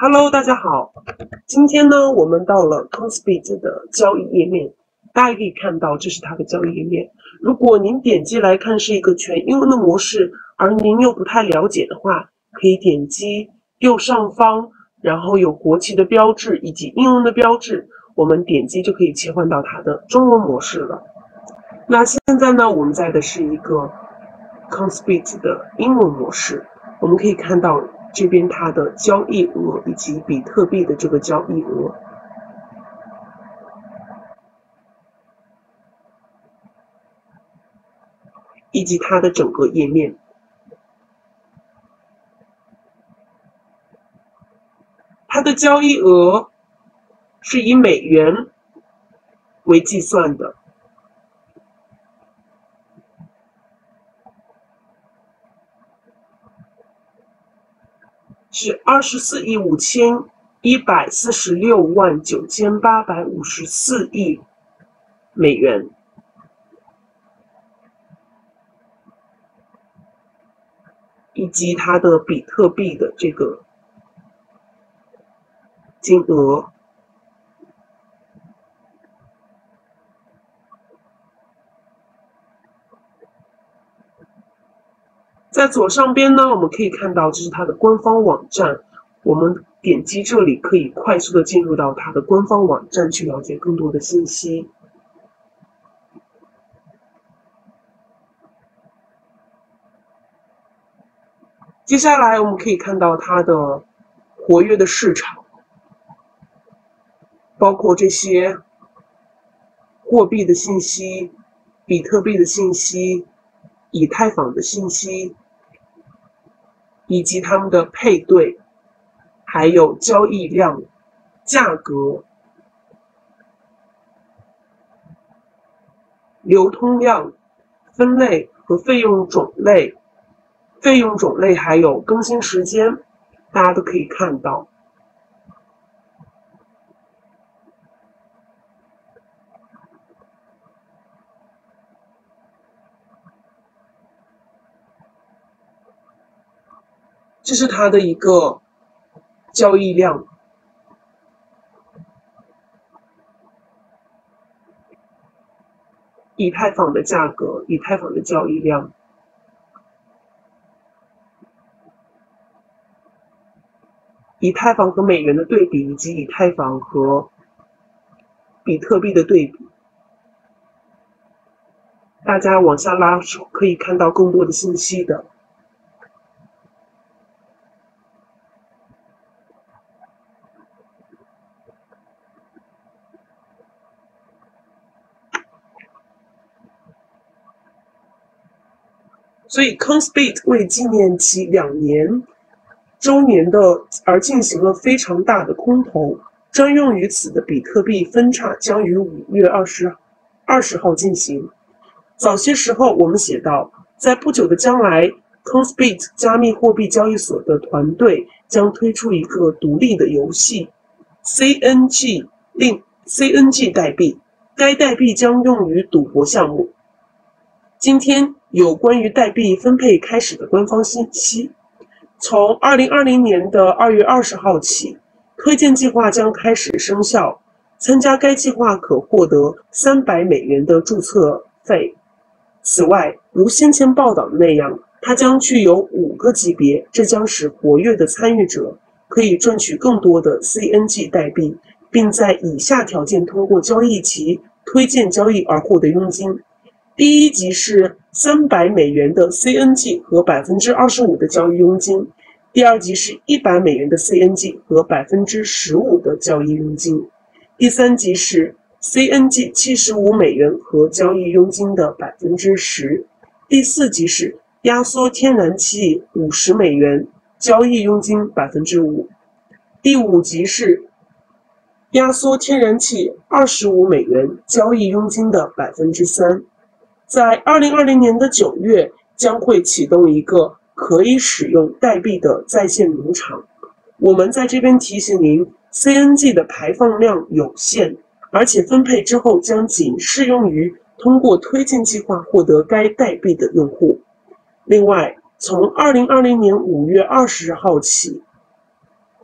Hello，大家好。今天呢，我们到了 Coinbase 的交易页面，大家可以看到这是它的交易页面。如果您点击来看是一个全英文的模式，而您又不太了解的话，可以点击右上方，然后有国旗的标志以及英文的标志，我们点击就可以切换到它的中文模式了。那现在呢，我们在的是一个 Coinbase 的英文模式，我们可以看到这边它的交易额以及比特币的这个交易额，以及它的整个页面。它的交易额是以美元为计算的，是24.5469854亿美元，以及它的比特币的这个金额。在左上边呢，我们可以看到这是它的官方网站，我们点击这里可以快速的进入到它的官方网站去了解更多的信息。接下来我们可以看到它的活跃的市场，包括这些货币的信息、比特币的信息、以太坊的信息，以及它们的配对，还有交易量、价格、流通量、分类和费用种类。费用种类还有更新时间，大家都可以看到。这是它的一个交易量，以太坊的价格，以太坊的交易量。以太坊和美元的对比，以及以太坊和比特币的对比，大家往下拉可以看到更多的信息的。所以 Coinbase 为纪念其2年周年的而进行了非常大的空投，专用于此的比特币分叉将于5月20号进行。早些时候我们写道，在不久的将来 Coinbase 加密货币交易所的团队将推出一个独立的游戏 CNG 代币，该代币将用于赌博项目。今天有关于代币分配开始的官方信息，从2020年的2月20号起，推荐计划将开始生效。参加该计划可获得300美元的注册费。此外，如先前报道的那样，它将具有5个级别，这将使活跃的参与者可以赚取更多的 CNG 代币，并在以下条件通过交易其推荐交易而获得佣金。第一级是300美元的 CNG 和 25% 的交易佣金，第二级是100美元的 CNG 和 15% 的交易佣金，第三级是 CNG 75美元和交易佣金的 10%， 第四级是压缩天然气50美元，交易佣金 5%， 第五级是压缩天然气25美元，交易佣金的 3%。在2020年的9月，将会启动一个可以使用代币的在线农场。我们在这边提醒您 ，CNG 的排放量有限，而且分配之后将仅适用于通过推荐计划获得该代币的用户。另外，从2020年5月20号起，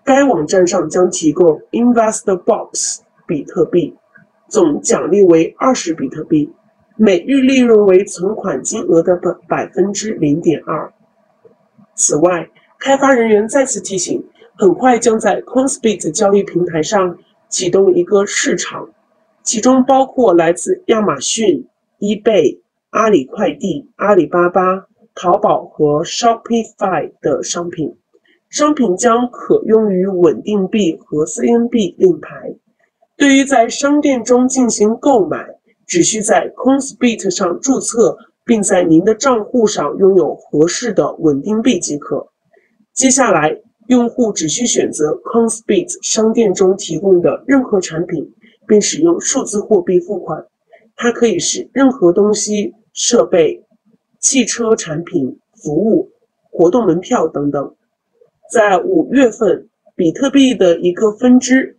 该网站上将提供 InvestorBox 比特币，总奖励为20比特币，每日利润为存款金额的0.2%。此外，开发人员再次提醒，很快将在 Coinsbit 交易平台上启动一个市场，其中包括来自亚马逊、eBay、阿里快递、阿里巴巴、淘宝和 Shopify 的商品。商品将可用于稳定币和 CNB 令牌。对于在商店中进行购买，只需在 Coinsbit 上注册，并在您的账户上拥有合适的稳定币即可。接下来，用户只需选择 Coinsbit 商店中提供的任何产品，并使用数字货币付款。它可以是任何东西、设备、汽车产品、服务、活动门票等等。在5月份，比特币的一个分支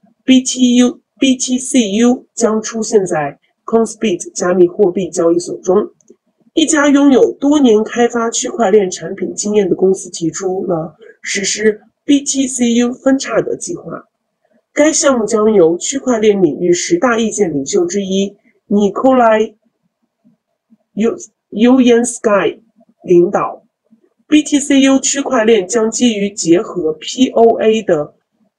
BTCU 将出现在 Coinsbit 加密货币交易所中。一家拥有多年开发区块链产品经验的公司提出了实施 BTCU 分叉的计划。该项目将由区块链领域10大意见领袖之一 Nikolai Uyansky 领导。BTCU 区块链将基于结合 POA 的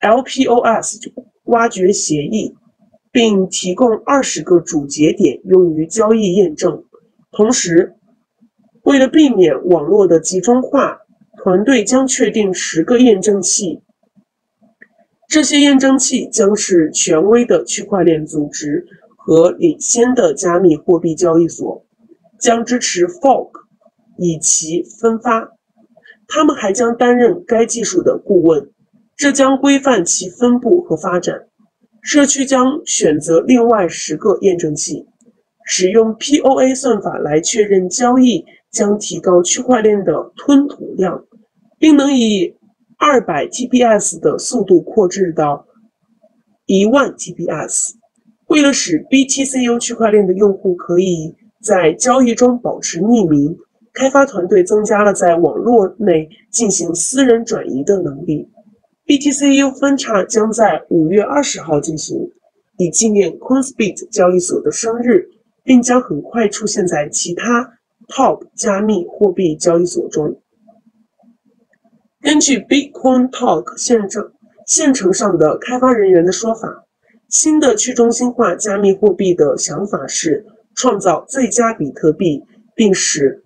LPOS 挖掘协议，并提供20个主节点用于交易验证。同时，为了避免网络的集中化，团队将确定10个验证器。这些验证器将是权威的区块链组织和领先的加密货币交易所，将支持 fork 以其分发。他们还将担任该技术的顾问，这将规范其分布和发展。社区将选择另外10个验证器，使用 POA 算法来确认交易将提高区块链的吞吐量，并能以200 TPS 的速度扩至到10000 TPS。为了使 BTCU 区块链的用户可以在交易中保持匿名，开发团队增加了在网络内进行私人转移的能力。BTCU 分叉将在5月20号进行，以纪念 Coinsbit 交易所的生日，并将很快出现在其他 Top 加密货币交易所中。根据 Bitcoin Talk 线程上的开发人员的说法，新的去中心化加密货币的想法是创造最佳比特币，并使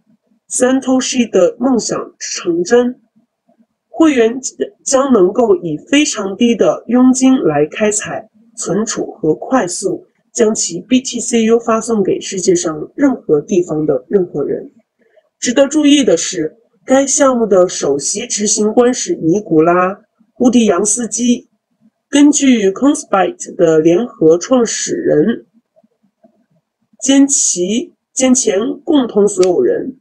Satoshi 的梦想成真。会员将能够以非常低的佣金来开采、存储和快速将其 BTCU 发送给世界上任何地方的任何人。值得注意的是，该项目的首席执行官是尼古拉·乌迪扬斯基。根据 Coinsbit 的联合创始人兼前共同所有人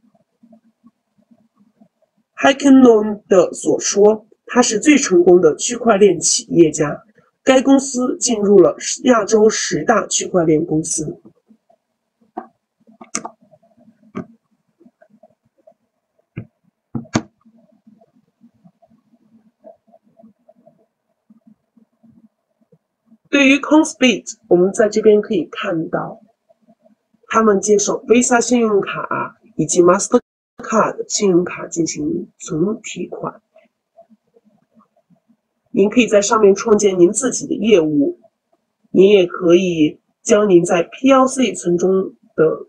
Hackanon 的所说，他是最成功的区块链企业家。该公司进入了亚洲10大区块链公司。对于 Coinsbit， 我们在这边可以看到，他们接受 Visa 信用卡以及 Mastercard 信用卡进行存提款。您可以在上面创建您自己的业务，您也可以将您在 PLC 存中的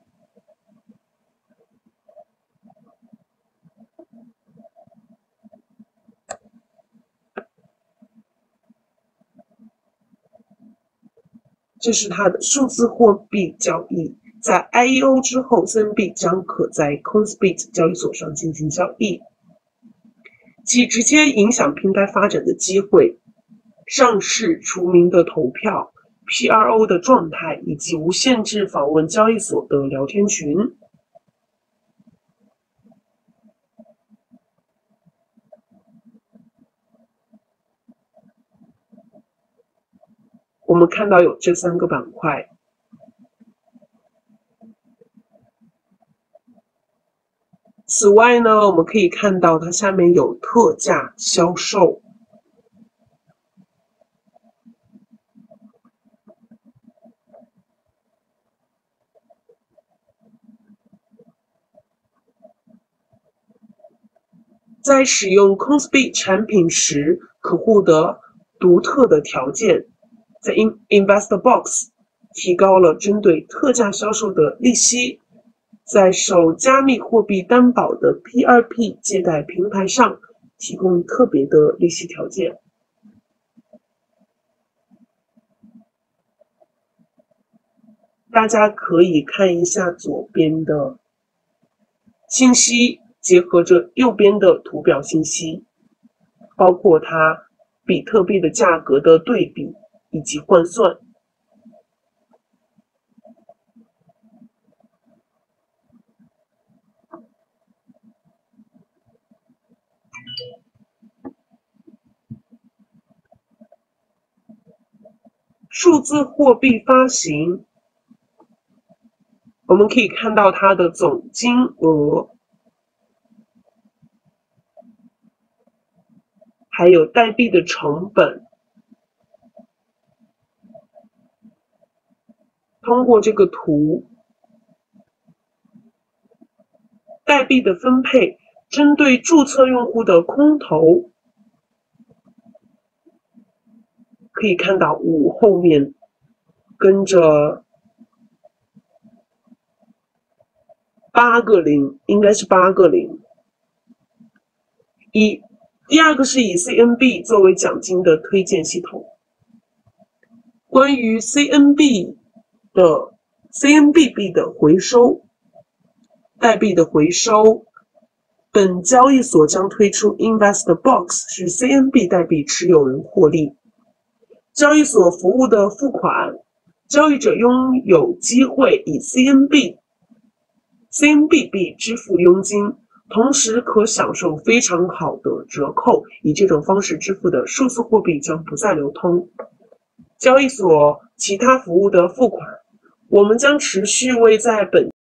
这是它的数字货币交易。在 IEO 之后 ，CNB 将可在 Coinsbit 交易所上进行交易，其直接影响平台发展的机会、上市除名的投票、PRO 的状态以及无限制访问交易所的聊天群。我们看到有这3个板块。此外呢，我们可以看到它下面有特价销售， 在使用 Coinsbit 产品时可获得独特的条件，在 InvestorBox 提高了针对特价销售的利息，在受加密货币担保的 P2P 借贷平台上提供特别的利息条件。大家可以看一下左边的信息，结合着右边的图表信息，包括它比特币的价格的对比以及换算。数字货币发行，我们可以看到它的总金额，还有代币的成本。通过这个图，代币的分配针对注册用户的空投，可以看到5后面跟着8个0，应该是8个0。第二个是以 CNB 作为奖金的推荐系统。关于 CNB 币的回收，代币的回收，本交易所将推出 InvestorBox， 使 CNB 代币持有人获利。交易所服务的付款，交易者拥有机会以 CNB 币支付佣金，同时可享受非常好的折扣。以这种方式支付的数字货币将不再流通。交易所其他服务的付款，我们将持续为在本